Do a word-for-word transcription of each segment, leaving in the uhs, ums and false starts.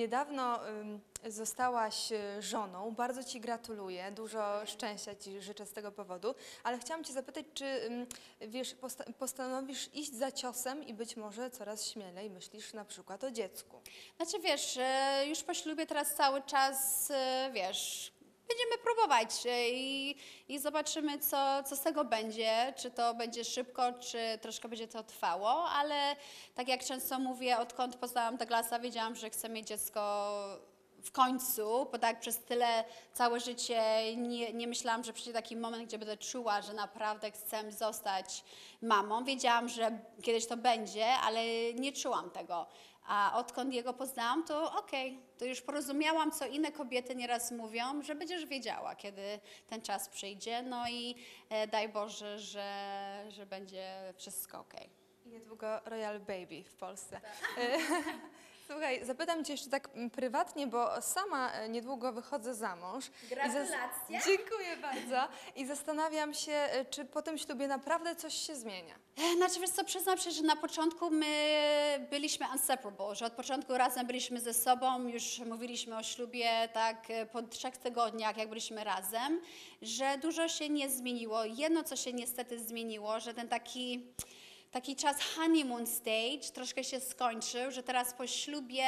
niedawno ym, zostałaś y, żoną. Bardzo Ci gratuluję, dużo szczęścia Ci życzę z tego powodu, ale chciałam Cię zapytać, czy ym, wiesz, posta postanowisz iść za ciosem i być może coraz śmielej myślisz na przykład o dziecku? Znaczy wiesz, e, już po ślubie teraz cały czas, e, wiesz, będziemy próbować e, i, i zobaczymy, co, co z tego będzie, czy to będzie szybko, czy troszkę będzie to trwało, ale tak jak często mówię, odkąd poznałam Douglasa, wiedziałam, że chcę mieć dziecko w końcu, bo tak przez tyle całe życie nie, nie myślałam, że przyjdzie taki moment, gdzie będę czuła, że naprawdę chcę zostać mamą. Wiedziałam, że kiedyś to będzie, ale nie czułam tego. A odkąd jego poznałam, to okej, okay, to już porozumiałam, co inne kobiety nieraz mówią, że będziesz wiedziała, kiedy ten czas przyjdzie. No i e, daj Boże, że, że będzie wszystko okej. Okay. I niedługo Royal Baby w Polsce. Tak. Słuchaj, zapytam Cię jeszcze tak prywatnie, bo sama niedługo wychodzę za mąż. Gratulacje. Dziękuję bardzo. I zastanawiam się, czy po tym ślubie naprawdę coś się zmienia. Znaczy, wiesz co, przyznam się, że na początku my byliśmy inseparable, że od początku razem byliśmy ze sobą, już mówiliśmy o ślubie tak po trzech tygodniach, jak byliśmy razem, że dużo się nie zmieniło. Jedno, co się niestety zmieniło, że ten taki... Taki czas honeymoon stage troszkę się skończył, że teraz po ślubie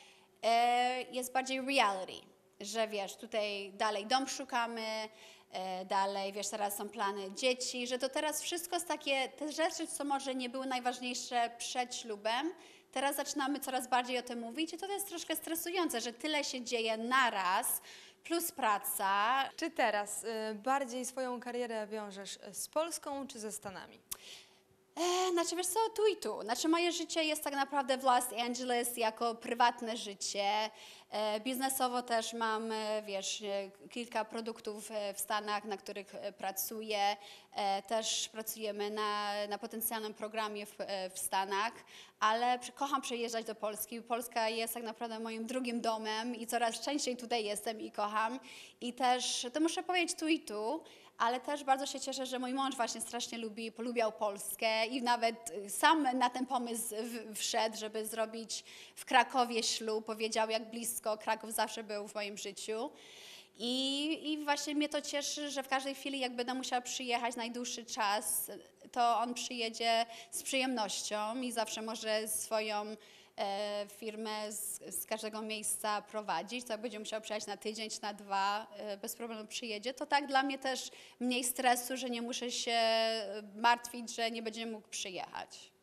e, jest bardziej reality, że wiesz, tutaj dalej dom szukamy, e, dalej wiesz, teraz są plany dzieci, że to teraz wszystko jest takie, te rzeczy, co może nie były najważniejsze przed ślubem, teraz zaczynamy coraz bardziej o tym mówić i to jest troszkę stresujące, że tyle się dzieje naraz, plus praca. Czy teraz y, bardziej swoją karierę wiążesz z Polską czy ze Stanami? E, znaczy, wiesz co, tu i tu. Znaczy, moje życie jest tak naprawdę w Los Angeles jako prywatne życie. E, biznesowo też mam, e, wiesz, e, kilka produktów e, w Stanach, na których e, pracuję. E, też pracujemy na, na potencjalnym programie w, e, w Stanach, ale przy, kocham przyjeżdżać do Polski. Polska jest tak naprawdę moim drugim domem i coraz częściej tutaj jestem i kocham. I też, to muszę powiedzieć tu i tu, ale też bardzo się cieszę, że mój mąż właśnie strasznie lubi, polubiał Polskę i nawet sam na ten pomysł w, wszedł, żeby zrobić w Krakowie ślub. Powiedział, jak blisko Kraków zawsze był w moim życiu. I, I właśnie mnie to cieszy, że w każdej chwili, jak będę musiała przyjechać najdłuższy czas, to on przyjedzie z przyjemnością i zawsze może swoją e, firmę z, z każdego miejsca prowadzić. To jak będzie musiał przyjechać na tydzień czy na dwa, e, bez problemu przyjedzie. To tak dla mnie też mniej stresu, że nie muszę się martwić, że nie będzie mógł przyjechać.